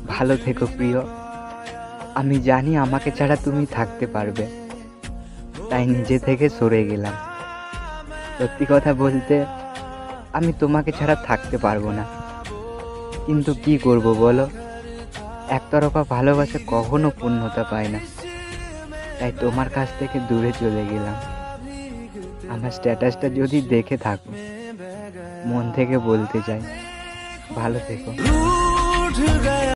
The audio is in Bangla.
ভালো থেকো প্রিয়। আমি জানি আমাকে ছাড়া তুমি থাকতে পারবে, তাই নিজে থেকে সরে গেলাম। সত্যি কথা বলতে আমি তোমাকে ছাড়া থাকতে পারবো না, কিন্তু কি করব বলো, একতরফা ভালোবাসা কখনো পূর্ণতা পায় না। তাই তোমার কাছ থেকে দূরে চলে গেলাম। আমার স্ট্যাটাসটা যদি দেখে থাকো, মন থেকে বলতে চাই, ভালো থেকো।